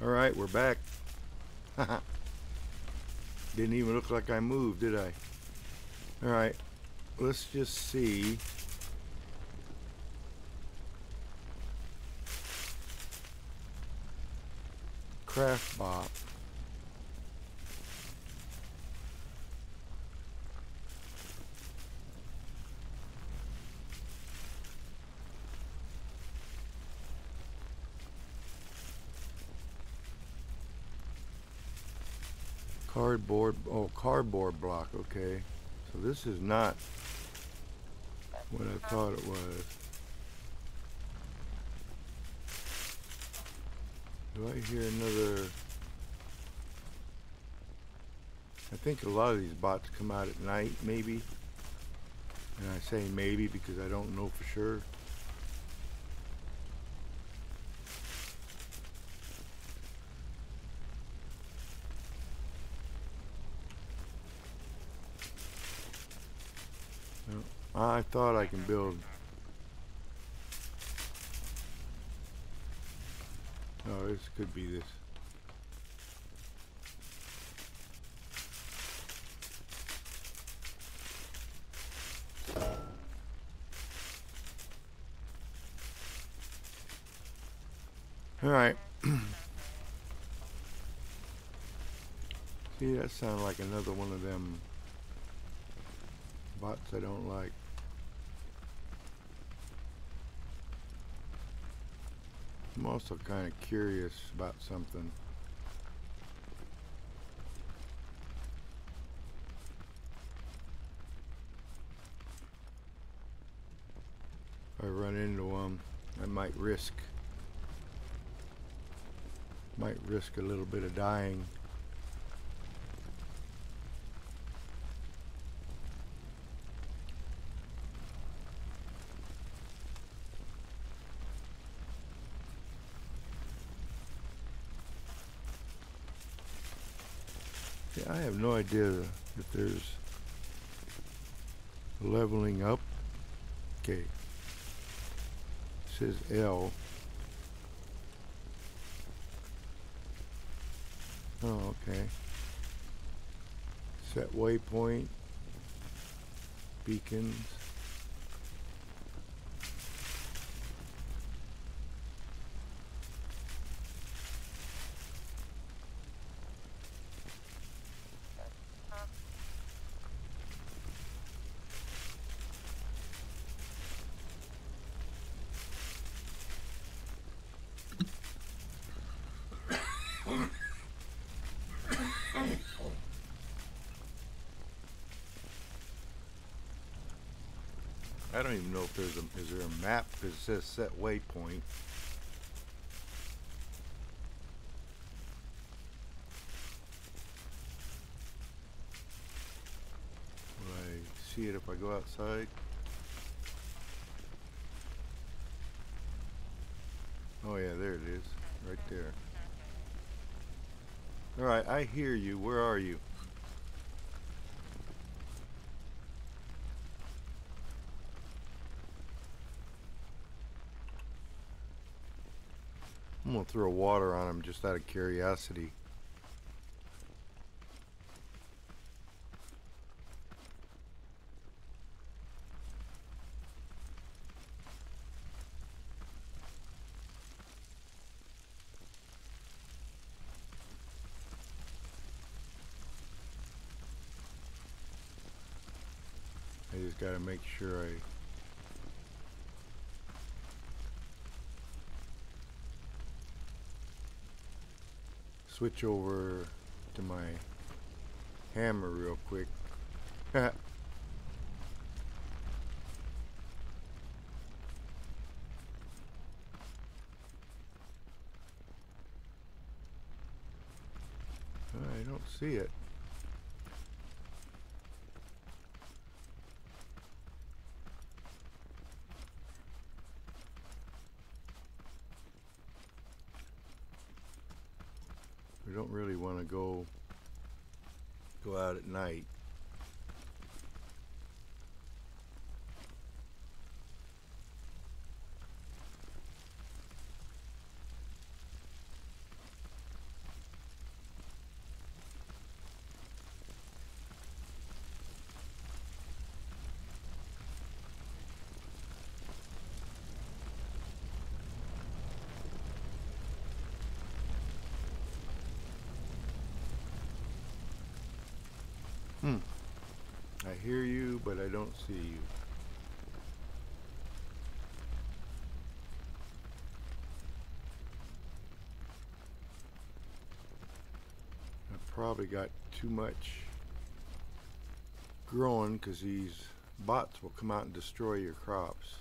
Alright, we're back. Didn't even look like I moved, did I? Alright, let's just see. Craft Bop. Cardboard, oh, cardboard block, okay. So this is not what I thought it was. Do I hear another? I think a lot of these bots come out at night, maybe. And I say maybe because I don't know for sure. I thought I can build. Oh, this could be this. All right. See, that sounds like another one of them bots I don't like. I'm also kind of curious about something. If I run into them, I might risk a little bit of dying. Yeah, I have no idea if there's leveling up. Okay. It says L. Oh, okay. Set waypoint. Beacons. I don't even know if there's is there a map because it says set waypoint. Will I see it if I go outside? Oh yeah, there it is, right there. All right, I hear you. Where are you? I'm gonna throw water on him just out of curiosity. I just gotta make sure I switch over to my hammer real quick. Alright, I don't see it. We don't really want to go out at night. I hear you, but I don't see you. I've probably got too much growing because these bots will come out and destroy your crops.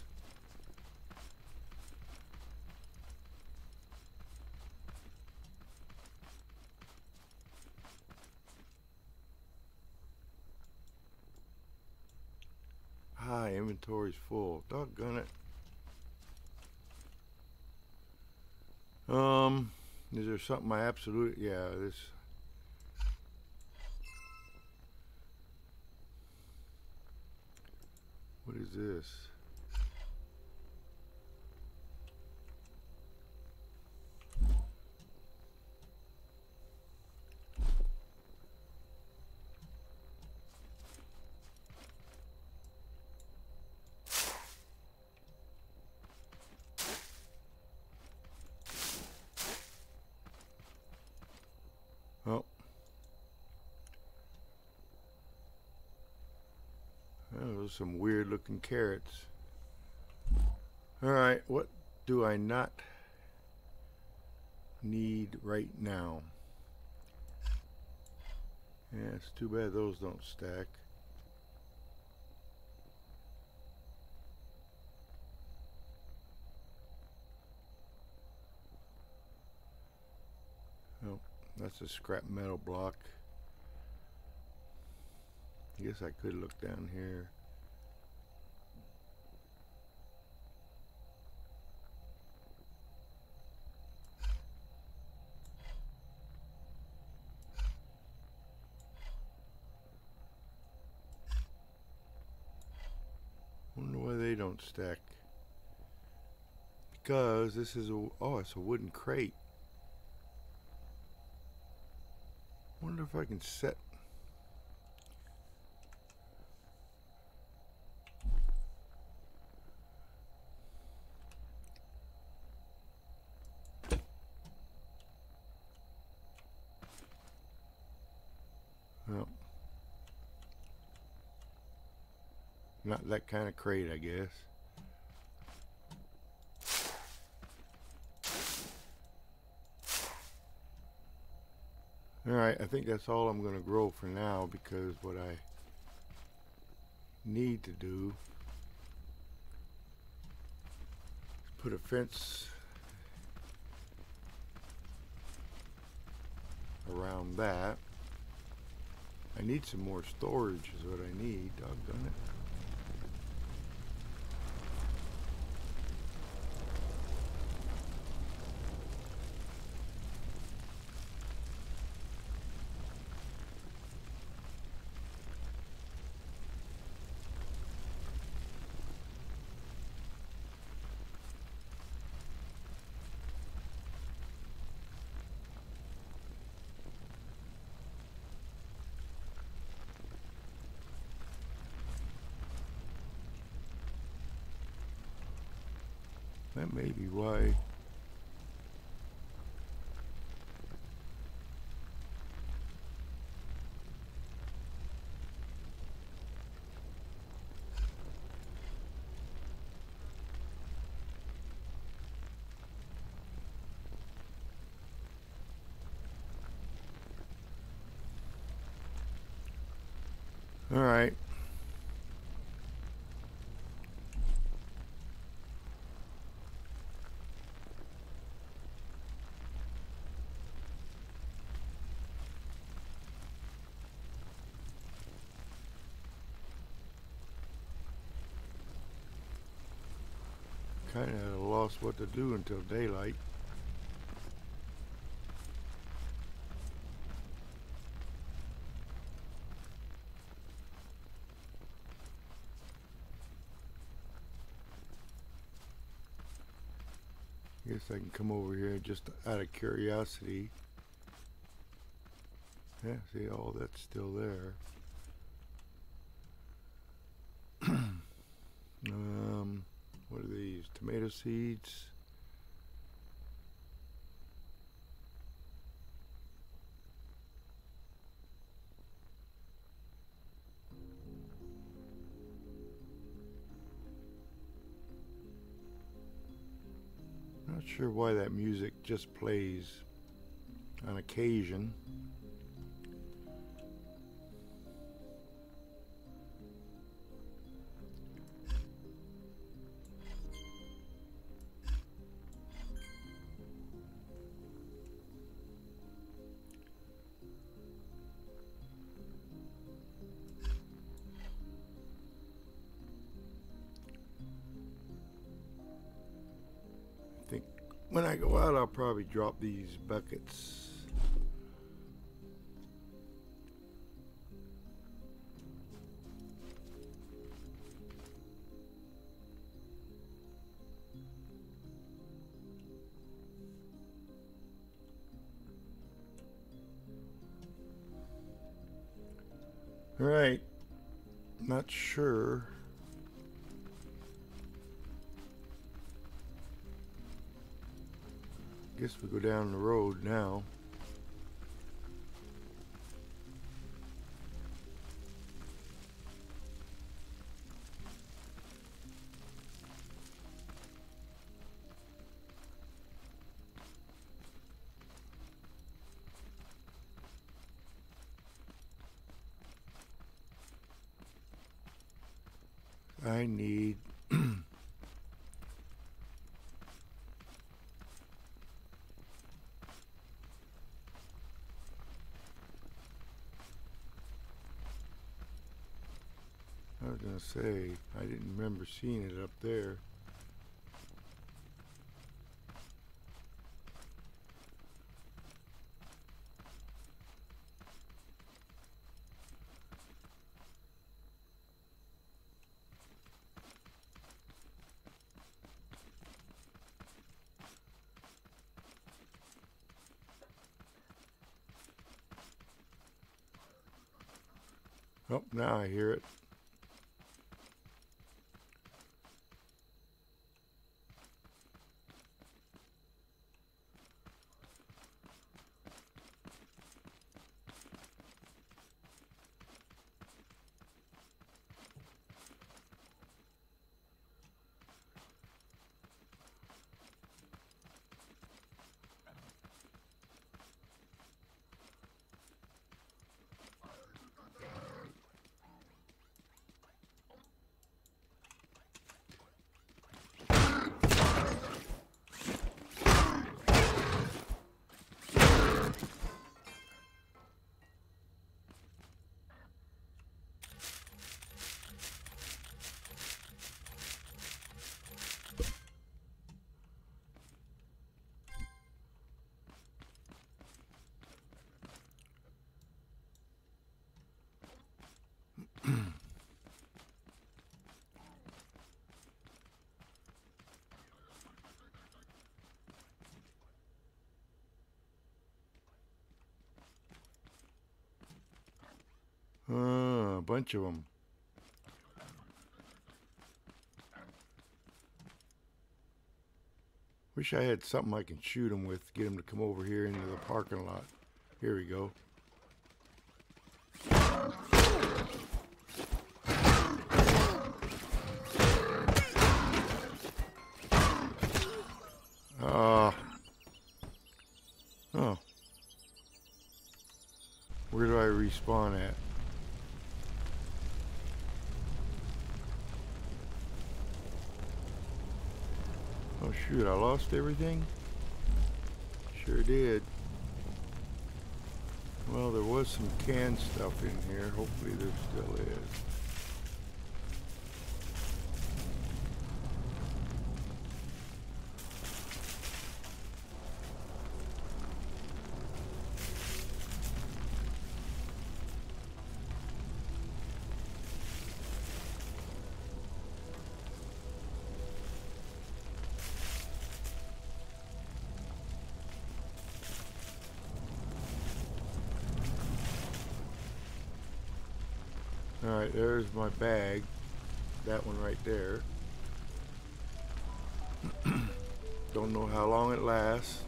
Ah, inventory's full. Doggone it. Is there something I absolutely, yeah, this. What is this? Oh. Oh, those are some weird looking carrots. Alright, what do I not need right now? Yeah, it's too bad those don't stack. Oh, that's a scrap metal block. I guess I could look down here. Wonder why they don't stack. Because this is a, oh, it's a wooden crate. Wonder if I can set. Well, not that kind of crate, I guess. Alright, I think that's all I'm going to grow for now, because what I need to do is put a fence around that. I need some more storage is what I need, doggone it. That may be why. All right. Kind of lost what to do until daylight. Guess I can come over here just out of curiosity. Yeah, see, all that's still there. What are these? Tomato seeds. Not sure why that music just plays on occasion. I think when I go out, I'll probably drop these buckets. All right, not sure. Guess we go down the road now. I need I was gonna say, I didn't remember seeing it up there. Oh, now I hear it. A bunch of them. Wish I had something I can shoot them with, get them to come over here into the parking lot. Here we go. Oh. Where do I respawn at? Oh shoot, I lost everything? Sure did. Well, there was some canned stuff in here. Hopefully there still is. Alright, there's my bag. That one right there. Don't know how long it lasts.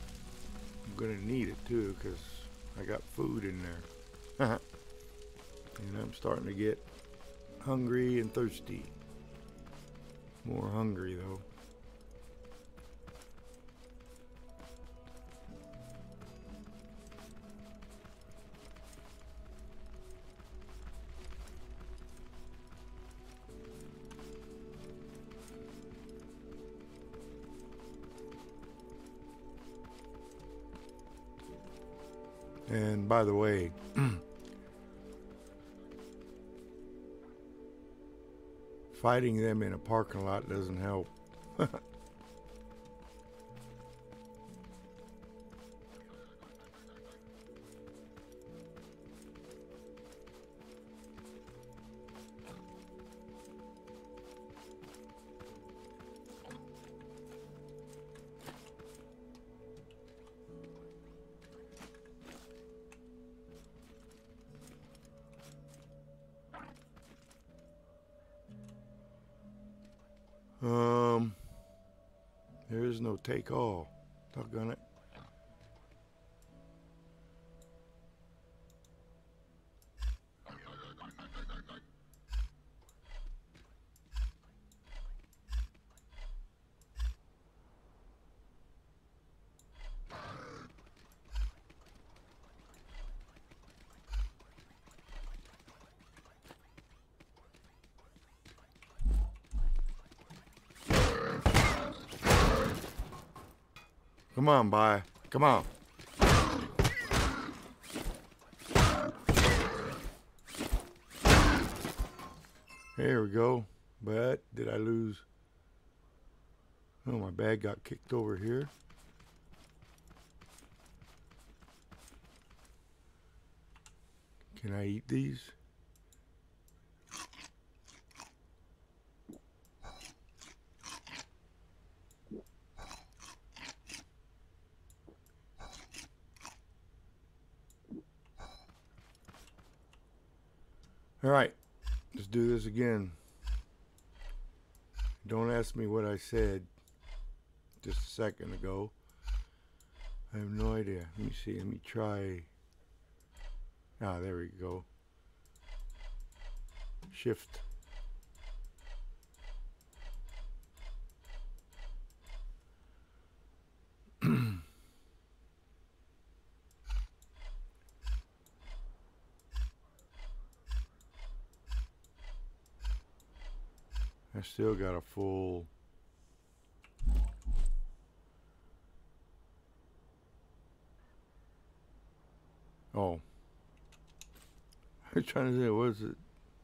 I'm gonna need it too, because I got food in there. And I'm starting to get hungry and thirsty. More hungry though. And by the way, fighting them in a parking lot doesn't help. There is no take all. Doggone it. Come on, bye. Come on. There we go. But did I lose? Oh, my bag got kicked over here. Can I eat these? All right, let's do this again. Don't ask me what I said just a second ago. I have no idea. Let me see. Let me try. Ah, there we go. Shift. I still got a full. Oh. I was trying to say, what is it?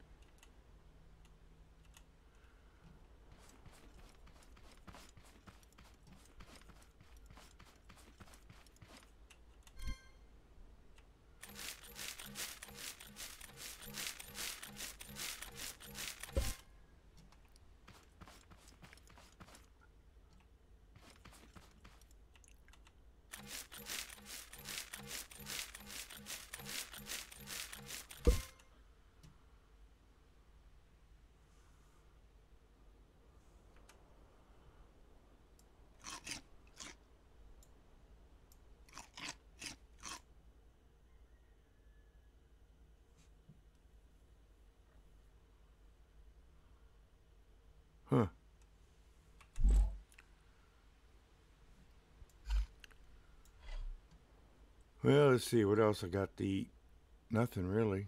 Huh. Well, let's see what else I got to eat. Nothing really.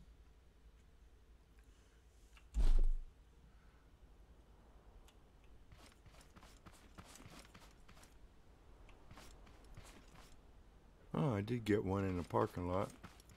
Oh, I did get one in the parking lot.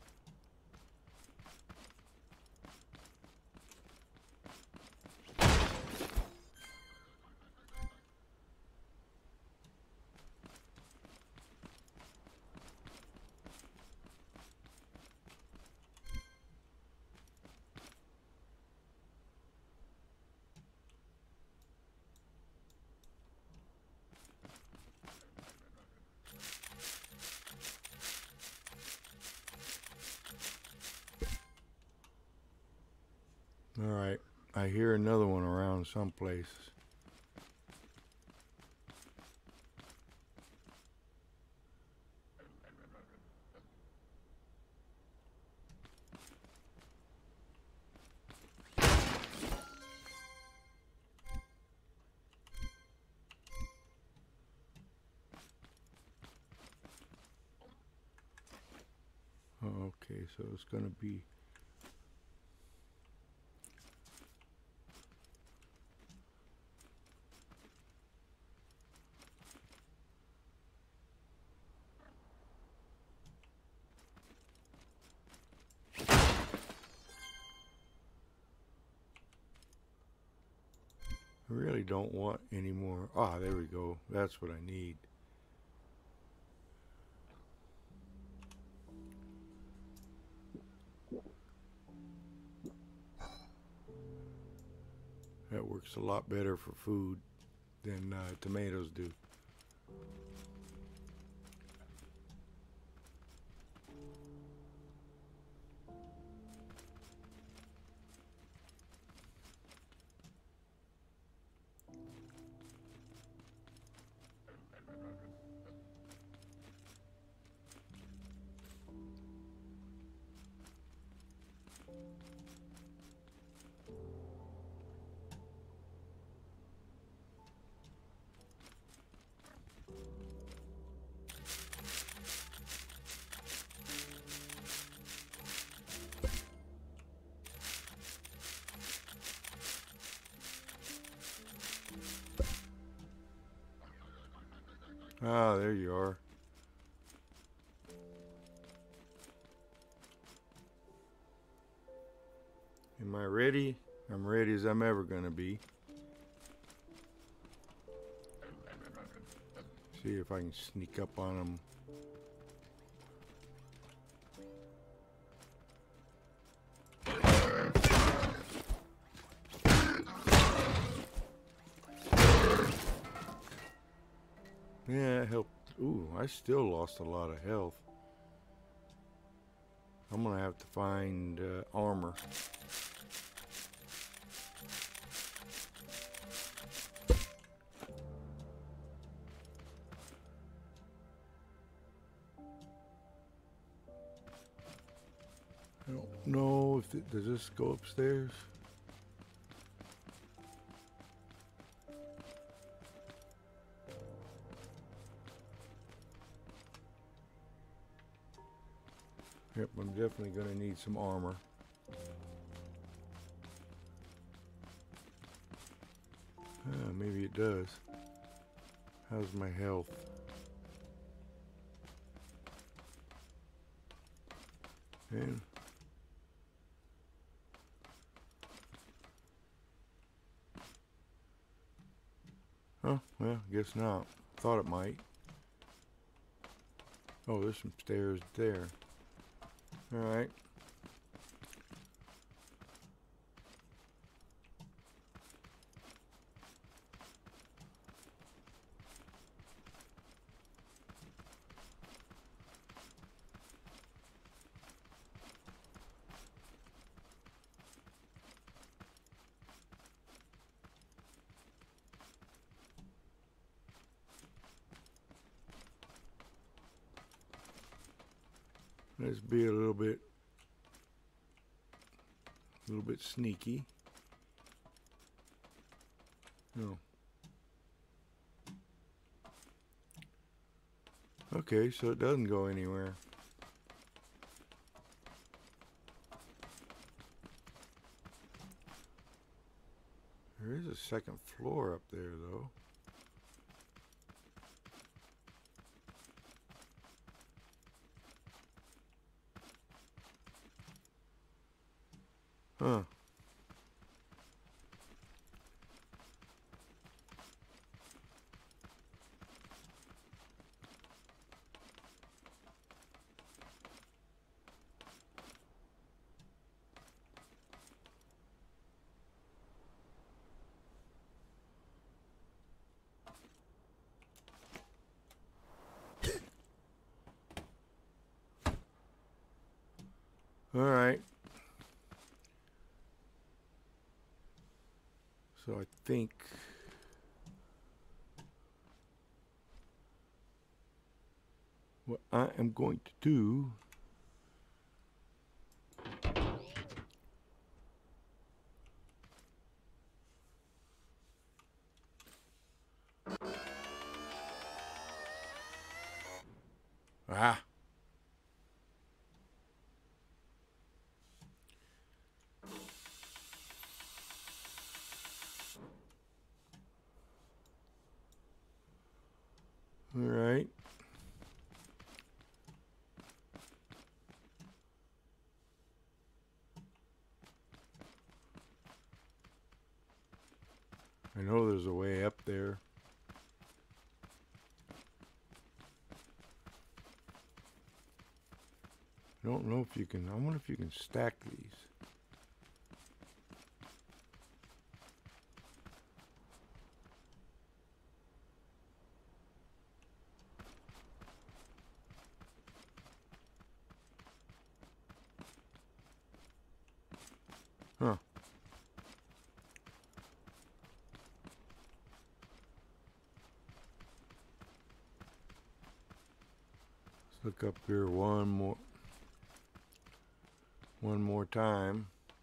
All right, I hear another one around someplace. Okay, so it's going to be I really don't want any more. Ah, there we go. That's what I need. That works a lot better for food than tomatoes do. Ah, there you are. Am I ready? I'm ready as I'm ever going to be. See if I can sneak up on them. Yeah, it helped. Ooh, I still lost a lot of health. I'm going to have to find armor. I don't know if does this go upstairs? Yep, I'm definitely going to need some armor. Ah, maybe it does. How's my health? And oh, well, guess not. Thought it might. Oh, there's some stairs there. All right. Let's be a little bit sneaky. No. Okay, so it doesn't go anywhere. There is a second floor up there, though. Huh. All right. So I think what I am going to do All right. I know there's a way up there. I don't know if you can. I wonder if you can stack these. Huh. Let's look up here one more time.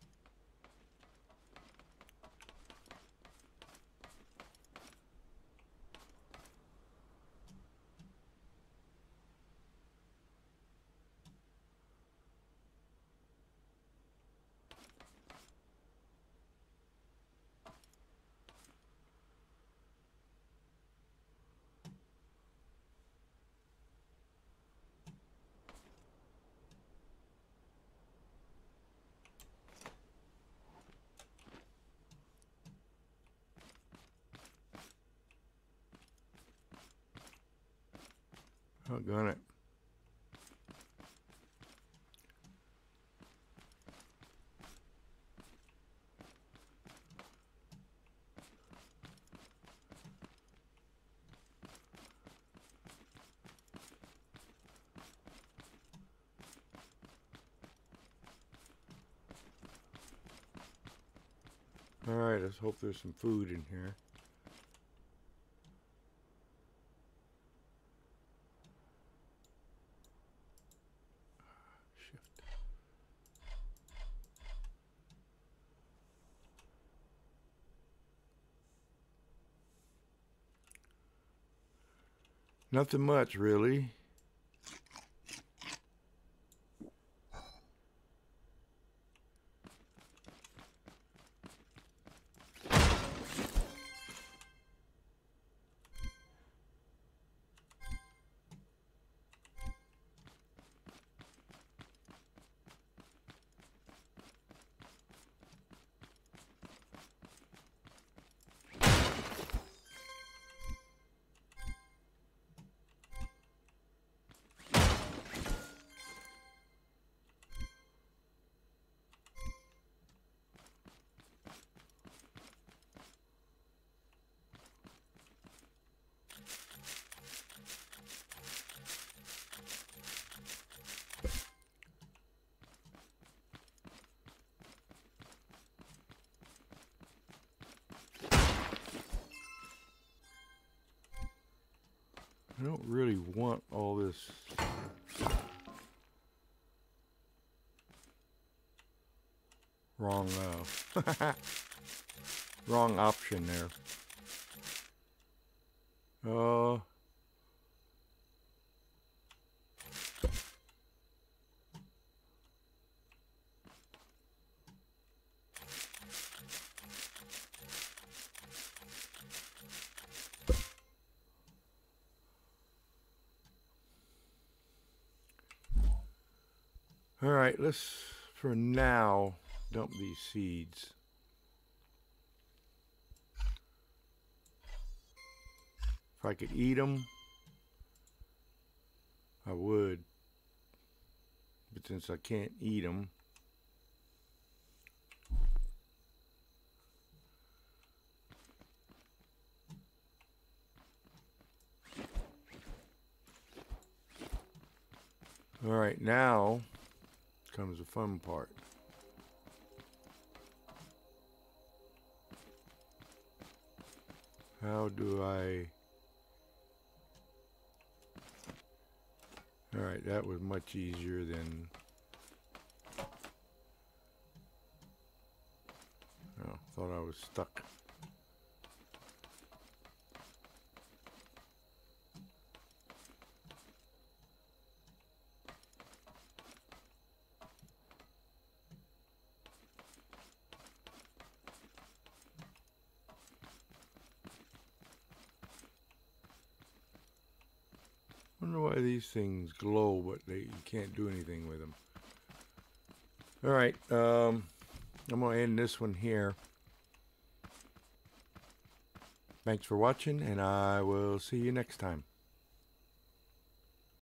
Doggone it. Alright, let's hope there's some food in here. Shift. Nothing much, really. I don't really want all this. Wrong, wrong option there. All right, let's, for now, dump these seeds. If I could eat them, I would. But since I can't eat them, all right, now comes the fun part. How do I... All right, that was much easier than... Oh, thought I was stuck. Wonder why these things glow, but you can't do anything with them. All right, I'm gonna end this one here. Thanks for watching, and I will see you next time.